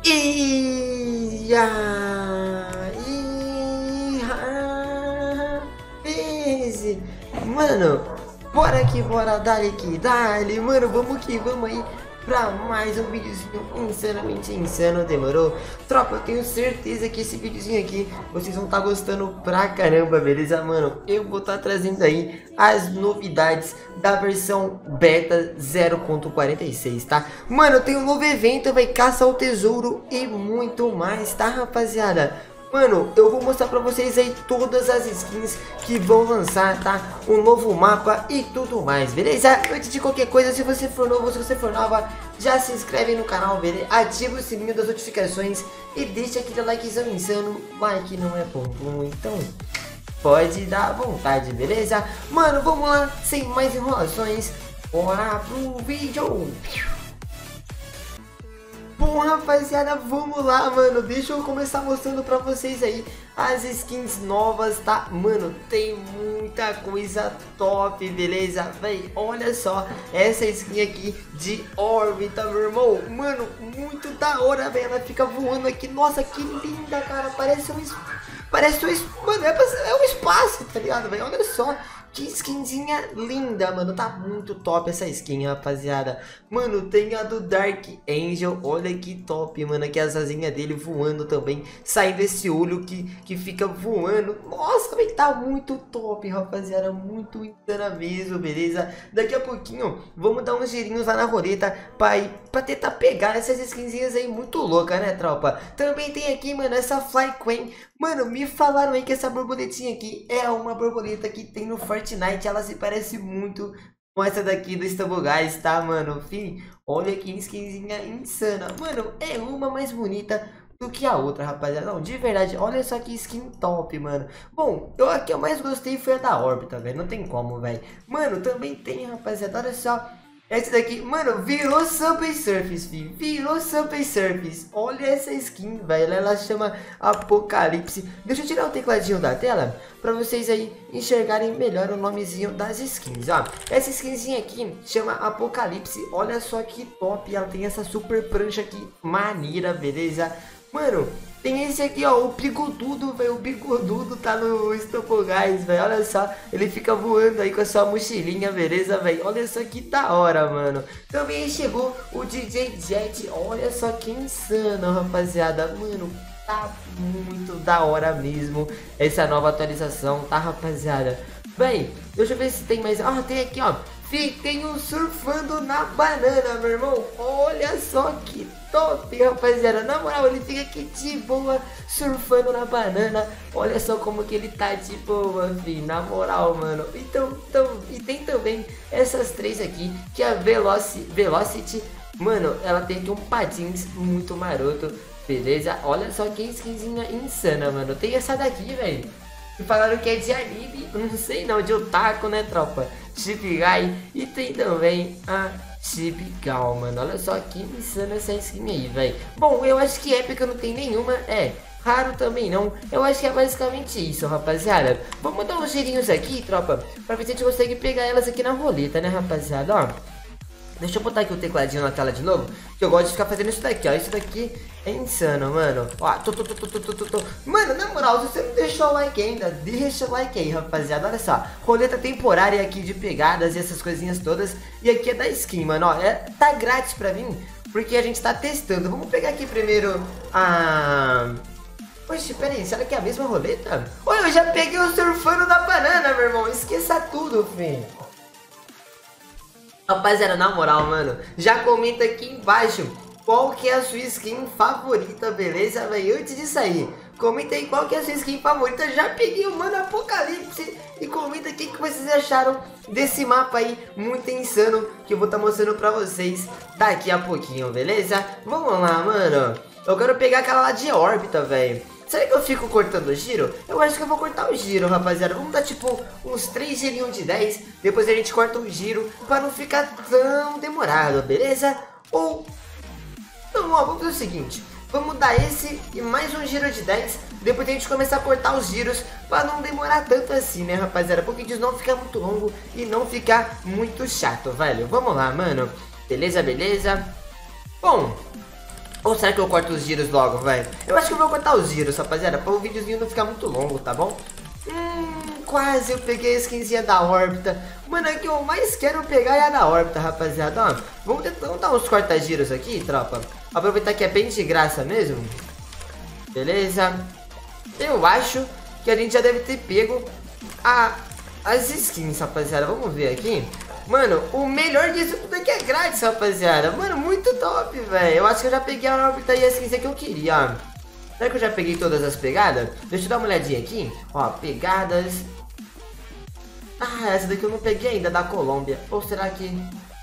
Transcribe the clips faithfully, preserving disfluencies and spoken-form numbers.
E aí, rapaz, mano, bora que bora, dale que dale, mano, vamos que vamos aí pra mais um videozinho insanamente insano, demorou? Tropa, eu tenho certeza que esse videozinho aqui vocês vão estar tá gostando pra caramba, beleza, mano? Eu vou estar tá trazendo aí as novidades da versão beta zero ponto quarenta e seis, tá? Mano, tem um novo evento, vai caça ao tesouro e muito mais, tá, rapaziada? Mano, eu vou mostrar pra vocês aí todas as skins que vão lançar, tá? Um novo mapa e tudo mais, beleza? Antes de qualquer coisa, se você for novo, se você for nova, já se inscreve no canal, beleza? Ativa o sininho das notificações e deixa aquele likezão insano. Like não é bom, então pode dar vontade, beleza? Mano, vamos lá, sem mais enrolações, bora pro vídeo! Bom, rapaziada, vamos lá, mano. Deixa eu começar mostrando pra vocês aí as skins novas, tá? Mano, tem muita coisa top, beleza? Véi, olha só essa skin aqui de órbita, meu irmão. Mano, muito da hora, velho. Ela fica voando aqui. Nossa, que linda, cara. Parece um... Parece um... Mano, é, é um espaço, tá ligado, velho? Olha só. Que skinzinha linda, mano. Tá muito top essa skin, rapaziada. Mano, tem a do Dark Angel. Olha que top, mano. Aqui as asinhas dele voando também. Saindo esse olho que, que fica voando. Nossa, velho, tá muito top, rapaziada. Muito insana mesmo, beleza? Daqui a pouquinho, vamos dar uns girinhos lá na roleta pra, ir, pra tentar pegar essas skinzinhas aí muito loucas, né, tropa? Também tem aqui, mano, essa Fly Queen. Mano, me falaram aí que essa borboletinha aqui é uma borboleta que tem no Fortnite. Ela se parece muito com essa daqui do Stumble Guys, tá, mano? Enfim, olha que skinzinha insana. Mano, é uma mais bonita do que a outra, rapaziada. Não, de verdade, olha só que skin top, mano. Bom, eu, a que eu mais gostei foi a da órbita, velho. Não tem como, velho. Mano, também tem, rapaziada, olha só. Essa daqui, mano, virou Subway Surface, filho. Virou Subway Surface. Olha essa skin, velho. Ela chama Apocalipse. Deixa eu tirar o tecladinho da tela pra vocês aí enxergarem melhor o nomezinho das skins, ó. Essa skinzinha aqui chama Apocalipse. Olha só que top. Ela tem essa super prancha aqui, maneira, beleza? Mano, tem esse aqui, ó, o bigodudo, velho. O bigodudo tá no Stumble Guys, velho. Olha só, ele fica voando aí com a sua mochilinha, beleza, velho? Olha só que da hora, mano. Também chegou o D J Jet. Olha só que insano, rapaziada. Mano, tá muito da hora mesmo essa nova atualização, tá, rapaziada? Bem, deixa eu ver se tem mais. Ah, tem aqui, ó. Tem um surfando na banana, meu irmão. Olha só que top, rapaziada. Na moral, ele fica aqui de boa surfando na banana. Olha só como que ele tá de boa, filho. Na moral, mano. Então, então, e tem também essas três aqui, que é a Veloci, Velocity. Mano, ela tem aqui um patins muito maroto, beleza? Olha só que skinzinha insana, mano. Tem essa daqui, velho. E falaram que é de anime, não sei não, de otaku, né, tropa? Chip Guy. E tem também a Chip Gal, mano. Olha só que insana essa skin aí, velho. Bom, eu acho que épica não tem nenhuma, é. Raro também não. Eu acho que é basicamente isso, rapaziada. Vamos dar uns girinhos aqui, tropa, pra ver se a gente consegue pegar elas aqui na roleta, né, rapaziada? Ó. Deixa eu botar aqui o tecladinho na tela de novo, que eu gosto de ficar fazendo isso daqui, ó. Isso daqui é insano, mano. Ó, tô, tô, tô, tô, tô, tô, tô. Mano, na moral, se você não deixou o like ainda, deixa o like aí, rapaziada. Olha só, roleta temporária aqui de pegadas e essas coisinhas todas. E aqui é da skin, mano, ó. É, tá grátis pra mim, porque a gente tá testando. Vamos pegar aqui primeiro a... Poxa, pera aí, será que é a mesma roleta? Olha, eu já peguei o surfando na banana, meu irmão. Esqueça tudo, filho. Rapaziada, na moral, mano, já comenta aqui embaixo qual que é a sua skin favorita, beleza, velho? Antes disso aí, comenta aí qual que é a sua skin favorita. Já peguei o Mano Apocalipse. E comenta aqui o que vocês acharam desse mapa aí, muito insano, que eu vou estar tá mostrando pra vocês daqui a pouquinho, beleza? Vamos lá, mano. Eu quero pegar aquela lá de órbita, velho. Será que eu fico cortando o giro? Eu acho que eu vou cortar o giro, rapaziada. Vamos dar tipo uns três girinhos de dez. Depois a gente corta o giro para não ficar tão demorado, beleza? Ou... Não, ó, vamos fazer o seguinte. Vamos dar esse e mais um giro de dez. Depois a gente começar a cortar os giros para não demorar tanto assim, né, rapaziada? Porque o vídeo não ficar muito longo e não ficar muito chato, velho. Vamos lá, mano. Beleza, beleza? Bom... Ou será que eu corto os giros logo, velho? Eu acho que eu vou cortar os giros, rapaziada, para o videozinho não ficar muito longo, tá bom? Hum, quase eu peguei a skinzinha da órbita. Mano, a que eu mais quero pegar é a da órbita, rapaziada. Ó, vamos, tentar, vamos dar uns corta-giros aqui, tropa. Aproveitar que é bem de graça mesmo. Beleza. Eu acho que a gente já deve ter pego a, as skins, rapaziada. Vamos ver aqui. Mano, o melhor disso tudo aqui é grátis, rapaziada. Mano, muito top, velho. Eu acho que eu já peguei a órbita e a skin que eu queria, ó. Será que eu já peguei todas as pegadas? Deixa eu dar uma olhadinha aqui. Ó, pegadas. Ah, essa daqui eu não peguei ainda, da Colômbia. Ou será que...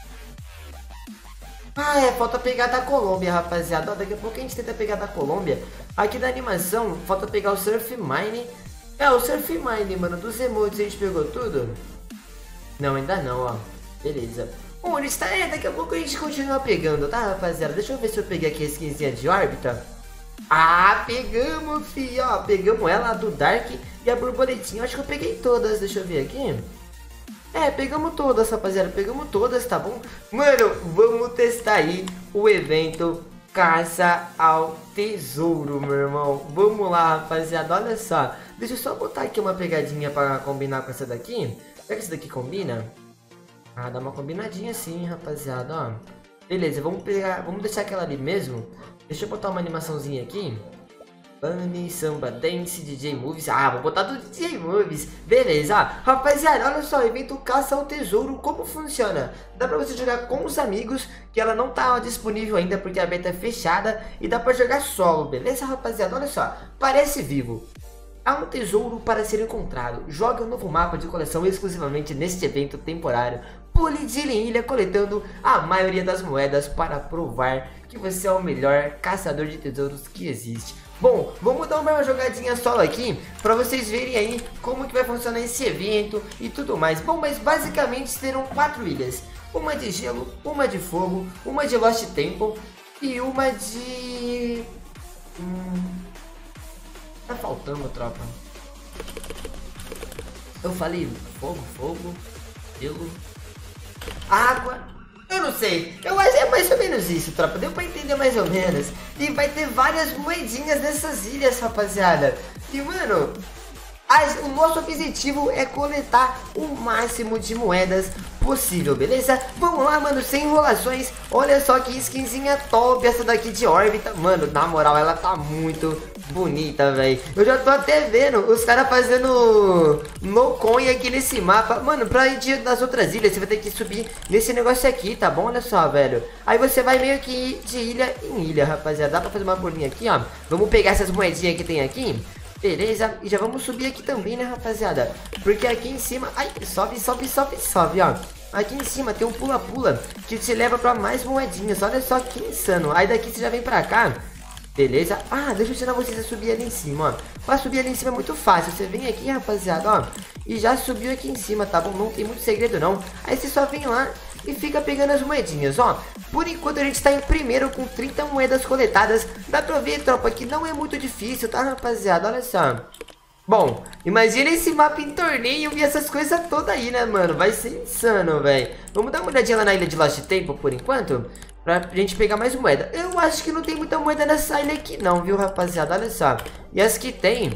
Ah, é, falta pegar da Colômbia, rapaziada. Ó, daqui a pouco a gente tenta pegar da Colômbia. Aqui da animação, falta pegar o Surf Mine. É, o Surf Mine, mano. Dos emotes a gente pegou tudo? Não, ainda não, ó. Beleza. Onde está? É, daqui a pouco a gente continua pegando, tá, rapaziada? Deixa eu ver se eu peguei aqui a skinzinha de órbita. Ah, pegamos, fi, ó. Pegamos ela, a do Dark e a borboletinha. Acho que eu peguei todas, deixa eu ver aqui. É, pegamos todas, rapaziada. Pegamos todas, tá bom? Mano, vamos testar aí o evento Caça ao Tesouro, meu irmão. Vamos lá, rapaziada, olha só. Deixa eu só botar aqui uma pegadinha pra combinar com essa daqui. Será que essa daqui combina? Ah, dá uma combinadinha sim, rapaziada, ó. Beleza, vamos pegar, vamos deixar aquela ali mesmo. Deixa eu botar uma animaçãozinha aqui. Bunny, Samba Dance, D J Movies. Ah, vou botar do D J Movies. Beleza, ó. Rapaziada, olha só, evento Caça ao Tesouro, como funciona? Dá pra você jogar com os amigos, que ela não tá disponível ainda porque a beta é fechada. E dá pra jogar solo, beleza, rapaziada? Olha só, parece vivo. Há um tesouro para ser encontrado. Jogue um novo mapa de coleção exclusivamente neste evento temporário. Pule de ilha em ilha coletando a maioria das moedas para provar que você é o melhor caçador de tesouros que existe. Bom, vamos dar uma jogadinha solo aqui para vocês verem aí como que vai funcionar esse evento e tudo mais. Bom, mas basicamente serão quatro ilhas. Uma de gelo, uma de fogo, uma de Lost Temple e uma de... Hum... Tá faltando, tropa. Eu falei fogo, fogo, gelo, água. Eu não sei. Eu acho que é mais ou menos isso, tropa. Deu pra entender mais ou menos. E vai ter várias moedinhas nessas ilhas, rapaziada. E, mano, as, o nosso objetivo é coletar o máximo de moedas possível, beleza? Vamos lá, mano, sem enrolações. Olha só que skinzinha top essa daqui de órbita. Mano, na moral, ela tá muito bonita, velho. Eu já tô até vendo os caras fazendo no coin aqui nesse mapa. Mano, pra ir das outras ilhas, você vai ter que subir nesse negócio aqui, tá bom? Olha só, velho. Aí você vai meio que ir de ilha em ilha, rapaziada. Dá pra fazer uma bolinha aqui, ó. Vamos pegar essas moedinhas que tem aqui. Beleza, e já vamos subir aqui também, né, rapaziada? Porque aqui em cima... Ai, sobe, sobe, sobe, sobe, ó. Aqui em cima tem um pula-pula que te leva pra mais moedinhas. Olha só que insano. Aí daqui você já vem pra cá. Beleza? Ah, deixa eu ensinar vocês a subir ali em cima, ó. Pra subir ali em cima é muito fácil. Você vem aqui, rapaziada, ó. E já subiu aqui em cima, tá bom? Não tem muito segredo, não. Aí você só vem lá e fica pegando as moedinhas, ó. Por enquanto a gente tá em primeiro com trinta moedas coletadas. Dá pra ver, tropa, que não é muito difícil, tá, rapaziada? Olha só. Bom, imagina esse mapa em torneio e essas coisas todas aí, né, mano? Vai ser insano, velho. Vamos dar uma olhadinha lá na ilha de Lost Temple por enquanto, pra gente pegar mais moeda. Eu acho que não tem muita moeda nessa ilha aqui não, viu, rapaziada? Olha só. E as que tem,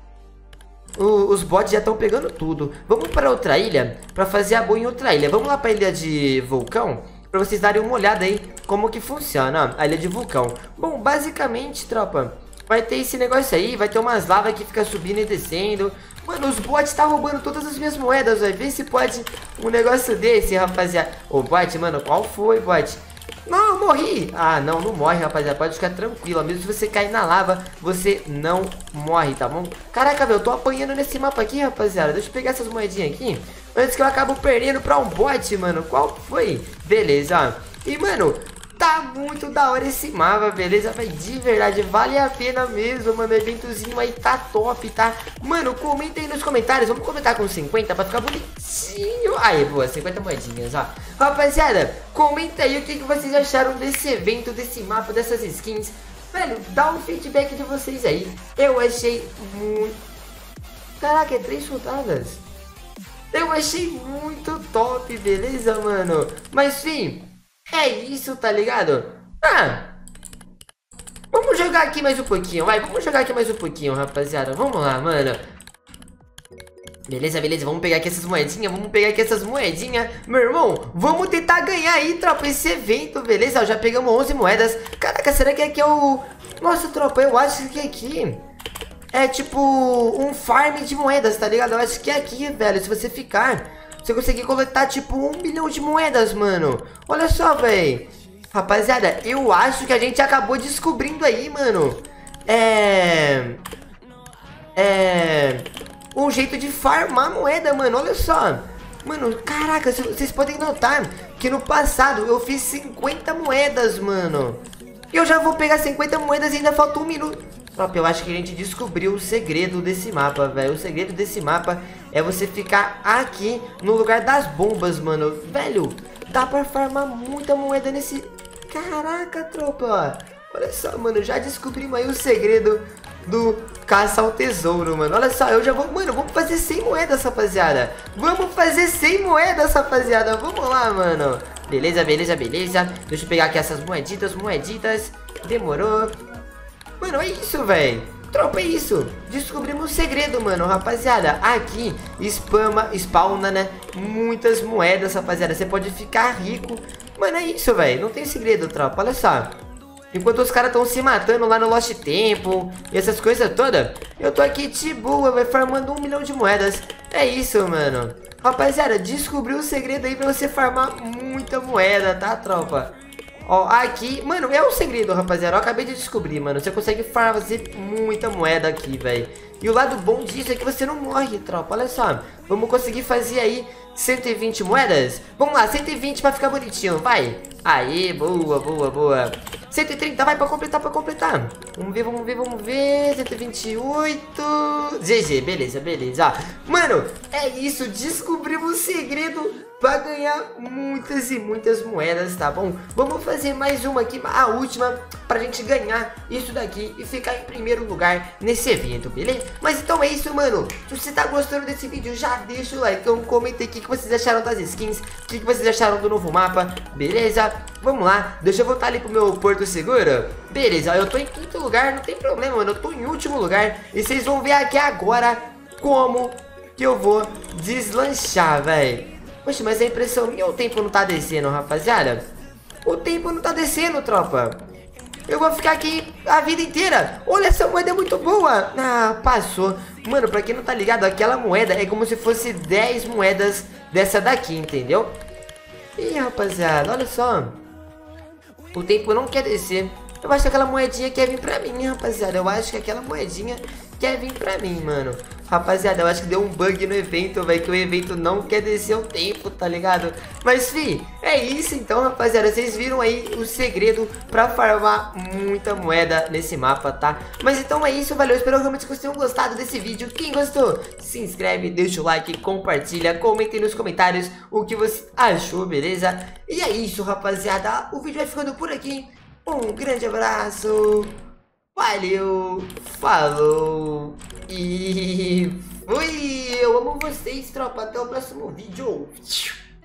o, os bots já estão pegando tudo. Vamos para outra ilha, pra fazer a boa em outra ilha. Vamos lá pra ilha de vulcão, pra vocês darem uma olhada aí como que funciona, ó, a ilha de vulcão. Bom, basicamente, tropa, vai ter esse negócio aí, vai ter umas lavas que fica subindo e descendo. Mano, os bots tá roubando todas as minhas moedas, vai ver se pode um negócio desse, rapaziada. Ô, bot, mano, qual foi, bot? Não, eu morri. Ah, não, não morre, rapaziada, pode ficar tranquilo. Mesmo se você cair na lava, você não morre, tá bom? Caraca, velho, eu tô apanhando nesse mapa aqui, rapaziada. Deixa eu pegar essas moedinhas aqui antes que eu acabo perdendo pra um bot, mano. Qual foi? Beleza, ó. E, mano, tá muito da hora esse mapa, beleza? Vai, de verdade, vale a pena mesmo, mano. O eventozinho aí tá top, tá? Mano, comenta aí nos comentários. Vamos comentar com cinquenta pra ficar bonitinho. Aí, boa, cinquenta moedinhas, ó. Rapaziada, comenta aí o que, que vocês acharam desse evento, desse mapa, dessas skins. Velho, dá um feedback de vocês aí. Eu achei muito... Caraca, é três soldadas. Eu achei muito top, beleza, mano? Mas, sim, é isso, tá ligado? Ah, jogar aqui mais um pouquinho, vai. Vamos jogar aqui mais um pouquinho, rapaziada. Vamos lá, mano. Beleza, beleza, vamos pegar aqui essas moedinhas, vamos pegar aqui essas moedinhas. Meu irmão, vamos tentar ganhar aí, tropa, esse evento, beleza? Já pegamos onze moedas. Caraca, será que aqui é o... Nossa, tropa, eu acho que aqui é tipo um farm de moedas, tá ligado? Eu acho que é aqui, velho, se você ficar, você consegue coletar tipo um milhão de moedas, mano. Olha só, velho. Rapaziada, eu acho que a gente acabou descobrindo aí, mano. É... É... Um jeito de farmar moeda, mano, olha só. Mano, caraca, vocês podem notar que no passado eu fiz cinquenta moedas, mano. Eu já vou pegar cinquenta moedas e ainda falta um minuto. Tropa, eu acho que a gente descobriu o segredo desse mapa, velho. O segredo desse mapa é você ficar aqui no lugar das bombas, mano. Velho, dá pra farmar muita moeda nesse... Caraca, tropa. Olha só, mano, já descobrimos aí o segredo do caça ao tesouro, mano. Olha só, eu já vou... Mano, vamos fazer cem moedas, rapaziada. Vamos fazer cem moedas, rapaziada. Vamos lá, mano. Beleza, beleza, beleza. Deixa eu pegar aqui essas moeditas, moeditas. Demorou. Mano, é isso, velho. Tropa, é isso. Descobrimos o segredo, mano. Rapaziada, aqui spama, spawna, né? Muitas moedas, rapaziada. Você pode ficar rico. Mano, é isso, velho. Não tem segredo, tropa. Olha só. Enquanto os caras estão se matando lá no Lost Temple e essas coisas todas, eu tô aqui de boa, vai farmando um milhão de moedas. É isso, mano. Rapaziada, descobriu o segredo aí pra você farmar muita moeda, tá, tropa? Ó, aqui, mano, é o segredo, rapaziada. Eu acabei de descobrir, mano. Você consegue fazer muita moeda aqui, velho. E o lado bom disso é que você não morre, tropa. Olha só, vamos conseguir fazer aí cento e vinte moedas. Vamos lá, cento e vinte pra ficar bonitinho, vai. Aí, boa, boa, boa. cento e trinta, vai pra completar, pra completar. Vamos ver, vamos ver, vamos ver. cento e vinte e oito. G G, beleza, beleza. Mano, é isso. Descobrimos o segredo pra ganhar muitas e muitas moedas, tá bom? Vamos fazer mais uma aqui, a última, pra gente ganhar isso daqui e ficar em primeiro lugar nesse evento, beleza? Mas então é isso, mano. Se você tá gostando desse vídeo, já deixa o like, então comenta aí o que, que vocês acharam das skins, o que, que vocês acharam do novo mapa, beleza? Vamos lá, deixa eu voltar ali pro meu porto seguro. Beleza, eu tô em quinto lugar, não tem problema, mano, eu tô em último lugar. E vocês vão ver aqui agora como que eu vou deslanchar, velho. Poxa, mas a impressão minha, o tempo não tá descendo, rapaziada. O tempo não tá descendo, tropa. Eu vou ficar aqui a vida inteira. Olha, essa moeda é muito boa. Ah, passou. Mano, pra quem não tá ligado, aquela moeda é como se fosse dez moedas dessa daqui, entendeu? Ih, rapaziada, olha só. O tempo não quer descer. Eu acho que aquela moedinha quer vir pra mim, rapaziada. Eu acho que aquela moedinha quer vir pra mim, mano. Rapaziada, eu acho que deu um bug no evento, velho. Que o evento não quer descer o tempo, tá ligado? Mas, fi, é isso então, rapaziada. Vocês viram aí o segredo pra farmar muita moeda nesse mapa, tá? Mas então é isso, valeu. Espero realmente que vocês tenham gostado desse vídeo. Quem gostou, se inscreve, deixa o like, compartilha, comenta aí nos comentários o que você achou, beleza? E é isso, rapaziada. O vídeo vai ficando por aqui. Um grande abraço. Valeu, falou e fui! Eu amo vocês, tropa. Até o próximo vídeo.